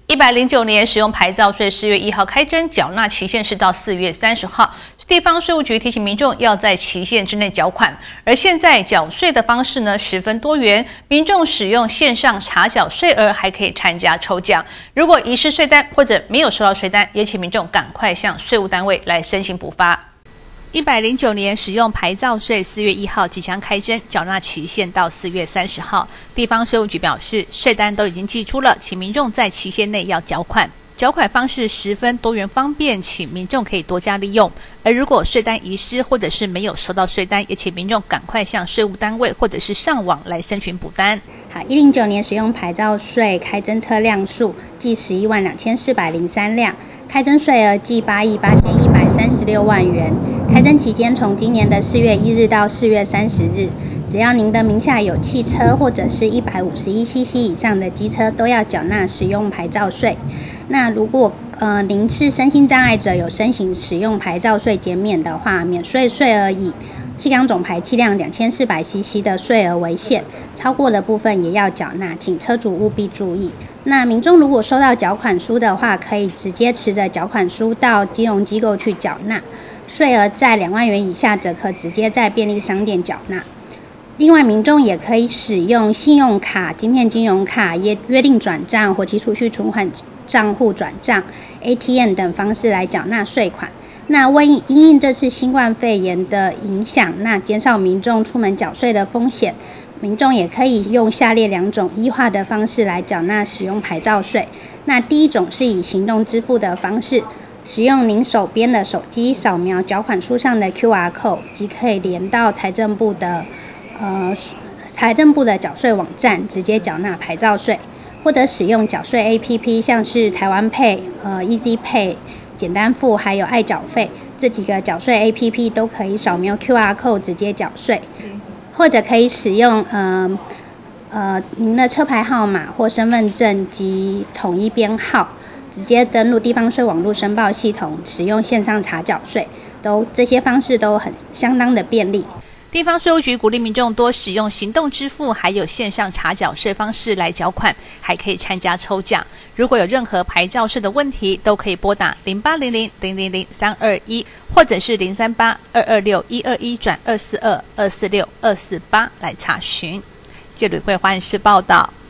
109年使用牌照税4月1号开征，缴纳期限是到4月30号。地方税务局提醒民众要在期限之内缴款。而现在缴税的方式呢十分多元，民众使用线上查缴税额，还可以参加抽奖。如果遗失税单或者没有收到税单，也请民众赶快向税务单位来申请补发。109年使用牌照税4月1号即将开征，缴纳期限到4月30号。地方税务局表示，税单都已经寄出了，请民众在期限内要缴款。缴款方式十分多元方便，请民众可以多加利用。而如果税单遗失或者是没有收到税单，也请民众赶快向税务单位或者是上网来申请补单。 好，109年使用牌照税开征车辆数计112403辆，开征税额计88136万元。开征期间从今年的4月1日到4月30日，只要您的名下有汽车或者是151cc 以上的机车，都要缴纳使用牌照税。那如果您是身心障碍者，有申请使用牌照税减免的话，免税税额以气缸总排气量2400cc 的税额为限，超过的部分也要缴纳，请车主务必注意。那民众如果收到缴款书的话，可以直接持着缴款书到金融机构去缴纳，税额在2万元以下则可直接在便利商店缴纳。另外，民众也可以使用信用卡、晶片金融卡、约定转账、活期储蓄存款账户转账、ATM 等方式来缴纳税款。那为因应这次新冠肺炎的影响，那减少民众出门缴税的风险，民众也可以用下列2种依化的方式来缴纳使用牌照税。那第一种是以行动支付的方式，使用您手边的手机扫描缴款书上的 QR code， 即可以连到财政部的缴税网站，直接缴纳牌照税。或者使用缴税 APP， 像是台湾 Pay、Easy Pay、简单付还有爱缴费这几个缴税 APP 都可以扫描 QR code 直接缴税。或者可以使用您的车牌号码或身份证及统一编号，直接登录地方税网络申报系统，使用线上查缴税，这些方式都相当的便利。 地方税务局鼓励民众多使用行动支付还有线上查缴税方式来缴款，还可以参加抽奖。如果有任何牌照税的问题，都可以拨打0800-000-321或者是038-226-121-242-246-248来查询。这里会换视报道。